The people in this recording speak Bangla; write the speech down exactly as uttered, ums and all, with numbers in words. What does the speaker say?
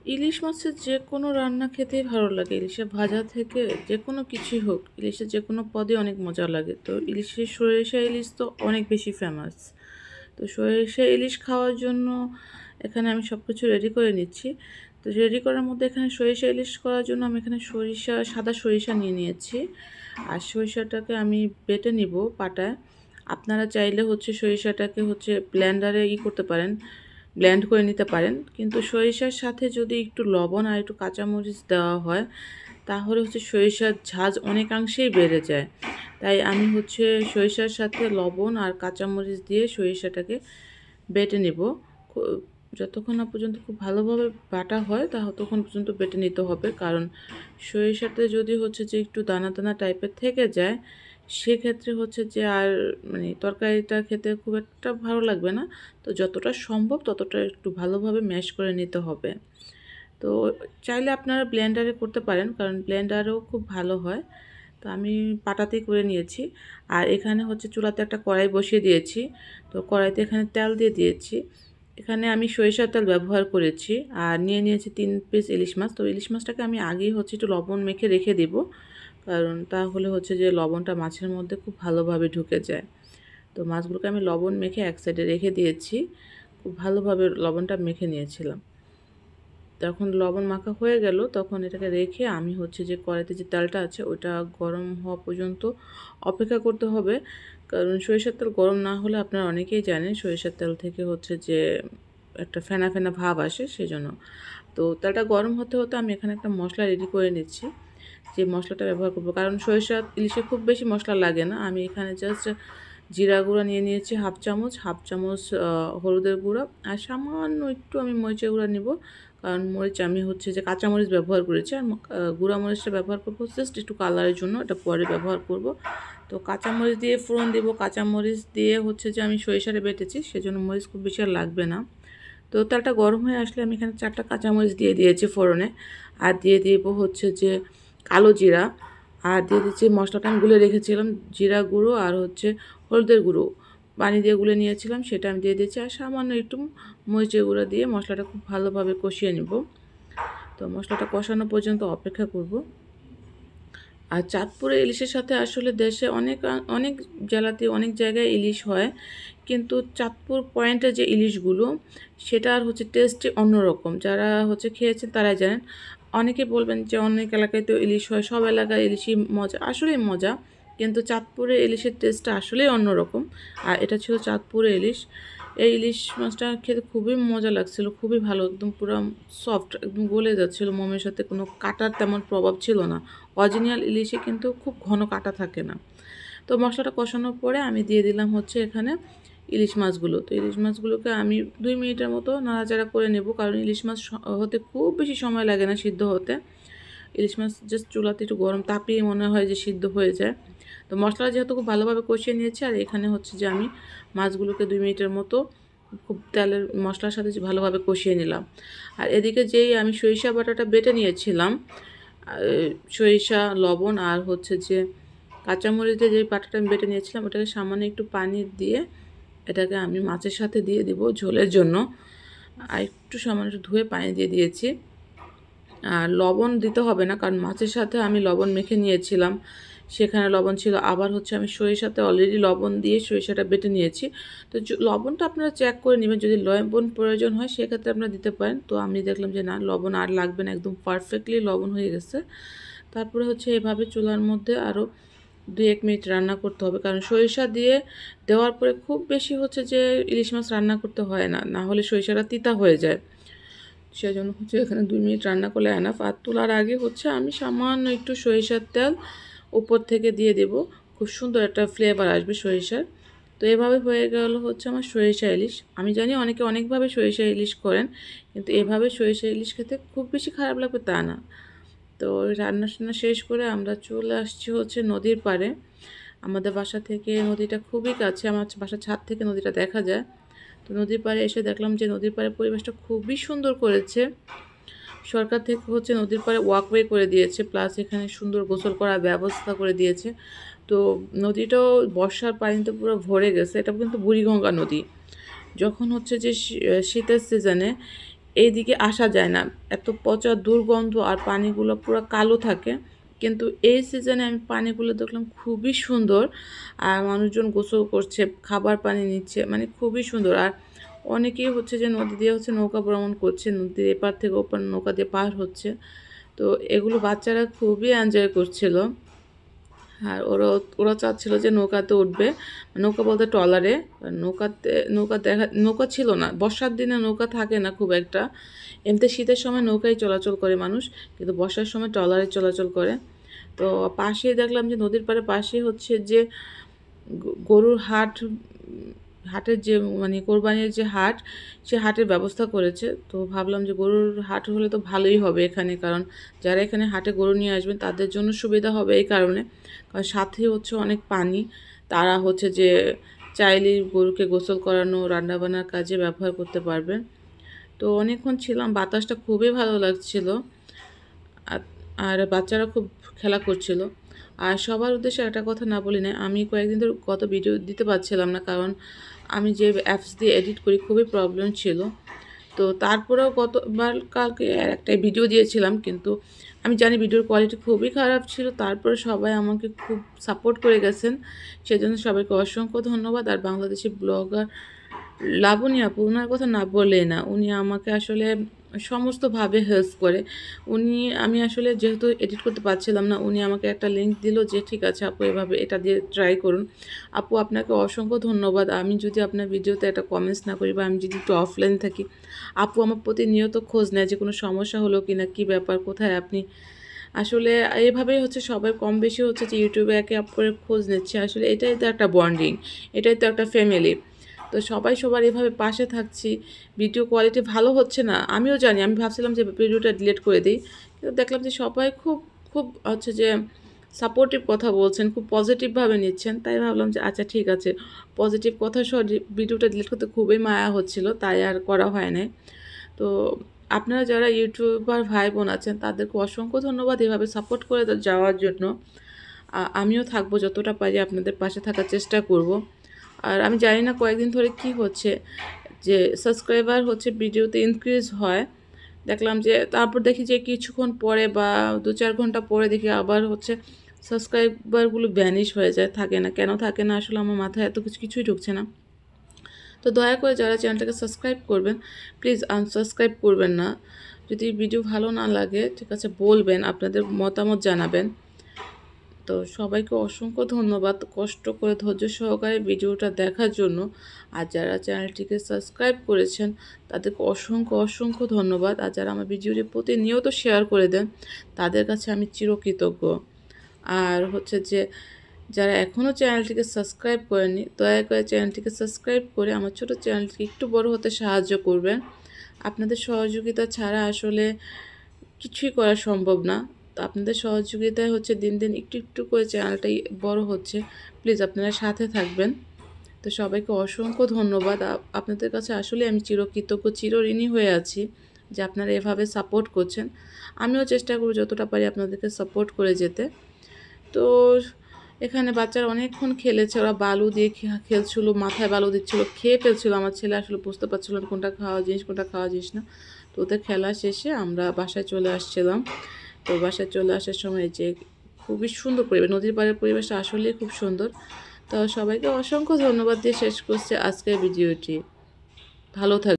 ইলিশ মাছের যে কোনো রান্না খেতেই ভালো লাগে। ইলিশের ভাজা থেকে যে কোনো কিছুই হোক, ইলিশের যে কোনো পদই অনেক মজা লাগে। তো ইলিশের সরিষা ইলিশ তো অনেক বেশি ফেমাস। তো সরিষা ইলিশ খাওয়ার জন্য এখানে আমি সব কিছু রেডি করে নিচ্ছি। তো রেডি করার মধ্যে এখানে সরিষা ইলিশ করার জন্য আমি এখানে সরিষা সাদা সরিষা নিয়ে নিয়েছি। আর সরিষাটাকে আমি বেটে নিব পাটায়। আপনারা চাইলে হচ্ছে সরিষাটাকে হচ্ছে ব্লেন্ডারে ই করতে পারেন, ব্লেন্ড করে নিতে পারেন। কিন্তু সরিষার সাথে যদি একটু লবণ আর একটু কাঁচামরিচ দেওয়া হয় তাহলে হচ্ছে সরিষার ঝাঁজ অনেকাংশেই বেড়ে যায়। তাই আমি হচ্ছে সরিষার সাথে লবণ আর কাঁচামরিচ দিয়ে সরিষাটাকে বেটে নেব। যতক্ষণ না পর্যন্ত খুব ভালোভাবে বাটা হয় ততক্ষণ পর্যন্ত বেটে নিতে হবে, কারণ সরিষাতে যদি হচ্ছে যে একটু দানা দানা টাইপের থেকে যায় সেক্ষেত্রে হচ্ছে যে আর মানে তরকারিটা খেতে খুব একটা ভালো লাগবে না। তো যতটা সম্ভব ততটা একটু ভালোভাবে ম্যাশ করে নিতে হবে। তো চাইলে আপনারা ব্লেন্ডারে করতে পারেন, কারণ ব্লেন্ডারেও খুব ভালো হয়। তো আমি পাটাতেই করে নিয়েছি। আর এখানে হচ্ছে চুলাতে একটা কড়াই বসিয়ে দিয়েছি। তো কড়াইতে এখানে তেল দিয়ে দিয়েছি। এখানে আমি সরিষার তেল ব্যবহার করেছি। আর নিয়ে নিয়েছি তিন পিস ইলিশ মাছ। তো ইলিশ মাছটাকে আমি আগেই হচ্ছে একটু লবণ মেখে রেখে দিব, কারণ তাহলে হচ্ছে যে লবণটা মাছের মধ্যে খুব ভালোভাবে ঢুকে যায়। তো মাছগুলোকে আমি লবণ মেখে এক সাইডে রেখে দিয়েছি। খুব ভালোভাবে লবণটা মেখে নিয়েছিলাম। তখন লবণ মাখা হয়ে গেল, তখন এটাকে রেখে আমি হচ্ছে যে কড়াইতে যে তেলটা আছে ওটা গরম হওয়া পর্যন্ত অপেক্ষা করতে হবে। কারণ সরিষার তেল গরম না হলে আপনারা অনেকেই জানেন সরিষার তেল থেকে হচ্ছে যে একটা ফেনা ফেনা ভাব আসে, সেজন্য। তো তেলটা গরম হতে হতে আমি এখানে একটা মশলা রেডি করে নিচ্ছি, যে মশলাটা ব্যবহার করব। কারণ সরিষা ইলিশে খুব বেশি মশলা লাগে না। আমি এখানে জাস্ট জিরা গুঁড়া নিয়ে নিয়েছি হাফ চামচ, হাফ চামচ হলুদের গুঁড়া, আর সামান্য একটু আমি মরিচের গুঁড়া নিব। কারণ মরিচ আমি হচ্ছে যে কাঁচা মরিচ ব্যবহার করেছি, আর গুঁড়া মরিচটা ব্যবহার করবো জাস্ট একটু কালারের জন্য, এটা পরে ব্যবহার করব। তো কাঁচা মরিচ দিয়ে ফোড়ন দেবো। কাঁচা মরিচ দিয়ে হচ্ছে যে আমি সরিষাটা বেটেছি, সেজন্য মরিচ খুব বেশি আর লাগবে না। তো তেলটা গরম হয়ে আসলে আমি এখানে চারটা কাঁচামরিচ দিয়ে দিয়েছি ফোড়নে। আর দিয়ে দিব হচ্ছে যে কালো জিরা। আর দিয়ে দিচ্ছি মশলাটা আমি গুলে রেখেছিলাম, জিরা গুঁড়ো আর হচ্ছে হলুদের গুঁড়ো পানি দিয়ে গুলে নিয়েছিলাম, সেটা আমি দিয়ে দিচ্ছি। আর সামান্য একটু মরিচের গুঁড়ো দিয়ে মশলাটা খুব ভালোভাবে কষিয়ে নেব। তো মশলাটা কষানো পর্যন্ত অপেক্ষা করব। আর চাঁদপুরে ইলিশের সাথে আসলে দেশে অনেক অনেক জেলাতে অনেক জায়গায় ইলিশ হয়, কিন্তু চাঁদপুর পয়েন্টে যে ইলিশগুলো সেটার হচ্ছে টেস্টই অন্যরকম। যারা হচ্ছে খেয়েছেন তারাই জানেন। অনেকে বলবেন যে অনেক এলাকায় তো ইলিশ হয়, সব এলাকায় ইলিশই মজা, আসলেই মজা। কিন্তু চাঁদপুরে ইলিশের টেস্টটা আসলেই অন্যরকম। আর এটা ছিল চাঁদপুরে ইলিশ। এই ইলিশ মাছটা খেতে খুবই মজা লাগছিল, খুবই ভালো, একদম পুরো সফট, একদম গলে যাচ্ছিল মোমের সাথে, কোনো কাটার তেমন প্রভাব ছিল না। অরিজিনাল ইলিশে কিন্তু খুব ঘন কাটা থাকে না। তো মশলাটা কষানোর পরে আমি দিয়ে দিলাম হচ্ছে এখানে ইলিশ মাছগুলো। তো ইলিশ মাছগুলোকে আমি দুই মিনিটের মতো নাড়াচাড়া করে নেব, কারণ ইলিশ মাছ হতে খুব বেশি সময় লাগে না সিদ্ধ হতে। ইলিশ মাছ জাস্ট চুলাতে একটু গরম তাপিয়ে মনে হয় যে সিদ্ধ হয়ে যায়। তো মশলা যেহেতু খুব ভালোভাবে কষিয়ে নিয়েছি, আর এখানে হচ্ছে যে আমি মাছগুলোকে দুই মিনিটের মতো খুব তেলের মশলার সাথে ভালোভাবে কষিয়ে নিলাম। আর এদিকে যেই আমি সরিষা বাটাটা বেটে নিয়েছিলাম, সরিষা লবণ আর হচ্ছে যে কাঁচামরিচ দিয়ে যে বাটাটা আমি বেটে নিয়েছিলাম ওটাকে সামান্য একটু পানি দিয়ে এটাকে আমি মাছের সাথে দিয়ে দিব ঝোলের জন্য। আর একটু সামান্য একটু ধুয়ে পানি দিয়ে দিয়েছি। আর লবণ দিতে হবে না, কারণ মাছের সাথে আমি লবণ মেখে নিয়েছিলাম, সেখানে লবণ ছিল। আবার হচ্ছে আমি সরিষাতে অলরেডি লবণ দিয়ে সরিষাটা বেটে নিয়েছি। তো লবণটা আপনারা চেক করে নেবেন, যদি লবণ প্রয়োজন হয় সেক্ষেত্রে আপনারা দিতে পারেন। তো আমি দেখলাম যে না, লবণ আর লাগবে না, একদম পারফেক্টলি লবণ হয়ে গেছে। তারপরে হচ্ছে এভাবে চুলার মধ্যে আরও দুই এক মিনিট রান্না করতে হবে, কারণ সরিষা দিয়ে দেওয়ার পরে খুব বেশি হচ্ছে যে ইলিশ মাছ রান্না করতে হয় না, না হলে সরিষাটা তিতা হয়ে যায়। সেই জন্য হচ্ছে এখানে দুই মিনিট রান্না করলে এনাফ। আর তোলার আগে হচ্ছে আমি সামান্য একটু সরিষার তেল উপর থেকে দিয়ে দেব, খুব সুন্দর একটা ফ্লেভার আসবে সরিষার। তো এভাবে হয়ে গেল হচ্ছে আমার সরিষা ইলিশ। আমি জানি অনেকে অনেকভাবে সরিষা ইলিশ করেন, কিন্তু এভাবে সরিষা ইলিশ খেতে খুব বেশি খারাপ লাগবে তা না। তো রান্না টান্না শেষ করে আমরা চলে আসছি হচ্ছে নদীর পাড়ে। আমাদের বাসা থেকে নদীটা খুবই কাছে, আমার বাসার ছাদ থেকে নদীটা দেখা যায়। তো নদীর পাড়ে এসে দেখলাম যে নদীর পাড়ে পরিবেশটা খুবই সুন্দর করেছে। সরকার থেকে হচ্ছে নদীর পাড়ে ওয়াকওয়ে করে দিয়েছে, প্লাস এখানে সুন্দর গোসল করার ব্যবস্থা করে দিয়েছে। তো নদীটাও বর্ষার পানিতে পুরো ভরে গেছে। এটা কিন্তু বুড়িগঙ্গা নদী। যখন হচ্ছে যে শীতের সিজনে এইদিকে আসা যায় না, এত পচা দুর্গন্ধ আর পানিগুলো পুরো কালো থাকে। কিন্তু এই সিজনে আমি পানিগুলো দেখলাম খুবই সুন্দর, আর মানুষজন গোসল করছে, খাবার পানি নিচ্ছে, মানে খুবই সুন্দর। আর অনেকেই হচ্ছে যে নদী দিয়ে হচ্ছে নৌকা ভ্রমণ করছে, নদীর এপার থেকে ওপার নৌকা দিয়ে পার হচ্ছে। তো এগুলো বাচ্চারা খুবই এনজয় করছিল। আর ওরা ওরা চাচ্ছিল যে নৌকাতে উঠবে, নৌকা বলতে ট্রলারে। নৌকাতে নৌকা দেখা নৌকা ছিল না, বর্ষার দিনে নৌকা থাকে না খুব একটা। এমনিতে শীতের সময় নৌকায় চলাচল করে মানুষ, কিন্তু বর্ষার সময় ট্রলারে চলাচল করে। তো পাশেই দেখলাম যে নদীর পাড়ে পাশে হচ্ছে যে গরুর হাট, হাটের যে মানে কোরবানির যে হাট, সে হাটের ব্যবস্থা করেছে। তো ভাবলাম যে গরুর হাট হলে তো ভালোই হবে এখানে, কারণ যারা এখানে হাটে গরু নিয়ে আসবেন তাদের জন্য সুবিধা হবে এই কারণে, কারণ সাথে হচ্ছে অনেক পানি। তারা হচ্ছে যে চাইলেই গরুকে গোসল করানো, রান্নাবান্নার কাজে ব্যবহার করতে পারবে। তো অনেকক্ষণ ছিলাম, বাতাসটা খুবই ভালো লাগছিল, আর বাচ্চারা খুব খেলা করছিল। আর সবার উদ্দেশ্যে একটা কথা না বলি না, আমি কয়েকদিন ধরে কত ভিডিও দিতে পারছিলাম না, কারণ আমি যে অ্যাপস দিয়ে এডিট করি খুবই প্রবলেম ছিল। তো তারপরেও গতবার কালকে একটা ভিডিও দিয়েছিলাম, কিন্তু আমি জানি ভিডিওর কোয়ালিটি খুবই খারাপ ছিল, তারপরে সবাই আমাকে খুব সাপোর্ট করে গেছেন, সেজন্য সবাইকে অসংখ্য ধন্যবাদ। আর বাংলাদেশি ব্লগার লাবণী আপু, ওনার কথা না বললেই না, উনি আমাকে আসলে সমস্তভাবে হেল্প করে। উনি আমি আসলে যেহেতু এডিট করতে পারছিলাম না, উনি আমাকে একটা লিঙ্ক দিল যে ঠিক আছে আপু এভাবে এটা দিয়ে ট্রাই করুন। আপু আপনাকে অসংখ্য ধন্যবাদ। আমি যদি আপনার ভিডিওতে একটা কমেন্টস না করি, বা আমি যদি একটু অফলাইন থাকি, আপু আমার প্রতিনিয়ত খোঁজ নেয় যে কোনো সমস্যা হলো কি না, কী ব্যাপার, কোথায় আপনি। আসলে এভাবেই হচ্ছে সবাই কম বেশি হচ্ছে যে ইউটিউবে একে অপরের খোঁজ নিচ্ছে। আসলে এটাই তো একটা বন্ডিং, এটাই তো একটা ফ্যামিলি। তো সবাই সবার এভাবে পাশে থাকছি। ভিডিও কোয়ালিটি ভালো হচ্ছে না আমিও জানি, আমি ভাবছিলাম যে ভিডিওটা ডিলিট করে দিই, কিন্তু দেখলাম যে সবাই খুব খুব হচ্ছে যে সাপোর্টিভ কথা বলছেন, খুব পজিটিভভাবে নিচ্ছেন। তাই ভাবলাম যে আচ্ছা ঠিক আছে, পজিটিভ কথা সহ ভিডিওটা ডিলিট করতে খুবই মায়া হচ্ছিল, তাই আর করা হয় নাই। তো আপনারা যারা ইউটিউবার ভাই বোন আছেন তাদেরকে অসংখ্য ধন্যবাদ এভাবে সাপোর্ট করে যাওয়ার জন্য। আমিও থাকবো, যতটা পারি আপনাদের পাশে থাকার চেষ্টা করব। আর আমি জানি না কয়েকদিন ধরে কি হচ্ছে, যে সাবস্ক্রাইবার হচ্ছে ভিডিওতে ইনক্রিজ হয়, দেখলাম যে তারপর দেখি যে কিছুক্ষণ পরে বা দু চার ঘন্টা পরে দেখি আবার হচ্ছে সাবস্ক্রাইবারগুলো ভ্যানিশ হয়ে যায়, থাকে না। কেন থাকে না আসলে আমার মাথায় এত কিছু কিছুই ঢুকছে না। তো দয়া করে যারা চ্যানেলটাকে সাবস্ক্রাইব করবেন, প্লিজ আনসাবস্ক্রাইব করবেন না। যদি ভিডিও ভালো না লাগে ঠিক আছে বলবেন, আপনাদের মতামত জানাবেন। তো সবাইকে অসংখ্য ধন্যবাদ কষ্ট করে ধৈর্য সহকারে ভিডিওটা দেখার জন্য। আর যারা চ্যানেলটিকে সাবস্ক্রাইব করেছেন তাদেরকে অসংখ্য অসংখ্য ধন্যবাদ। আর যারা আমার ভিডিওটি প্রতিনিয়ত শেয়ার করে দেন তাদের কাছে আমি চিরকৃতজ্ঞ। আর হচ্ছে যে যারা এখনও চ্যানেলটিকে সাবস্ক্রাইব করেনি, দয়া করে চ্যানেলটিকে সাবস্ক্রাইব করে আমার ছোটো চ্যানেলটিকে একটু বড় হতে সাহায্য করবেন। আপনাদের সহযোগিতা ছাড়া আসলে কিছুই করা সম্ভব না। তো আপনাদের সহযোগিতায় হচ্ছে দিন দিন একটু একটু করে চ্যানেলটাই বড় হচ্ছে। প্লিজ আপনারা সাথে থাকবেন। তো সবাইকে অসংখ্য ধন্যবাদ। আপনাদের কাছে আসলে আমি চিরকৃতজ্ঞ, চিরঋণী হয়ে আছি যে আপনারা এভাবে সাপোর্ট করছেন। আমিও চেষ্টা করব যতটা পারি আপনাদেরকে সাপোর্ট করে যেতে। তো এখানে বাচ্চারা অনেকক্ষণ খেলেছে, ওরা বালু দিয়ে খেলছিল, মাথায় বালু দিচ্ছিল, খেয়ে ফেলছিল। আমার ছেলে আসলে বুঝতে পারছিল না কোনটা খাওয়া জিনিস কোনটা খাওয়া জিনিস না। তো ওদের খেলা শেষে আমরা বাসায় চলে আসছিলাম। তো বাসায় চলে আসার সময় যে খুবই সুন্দর পরিবেশ, নদীর পাড়ের পরিবেশটা আসলেই খুব সুন্দর। তো সবাইকে অসংখ্য ধন্যবাদ দিয়ে শেষ করছি আজকের ভিডিওটি। ভালো থাকবেন।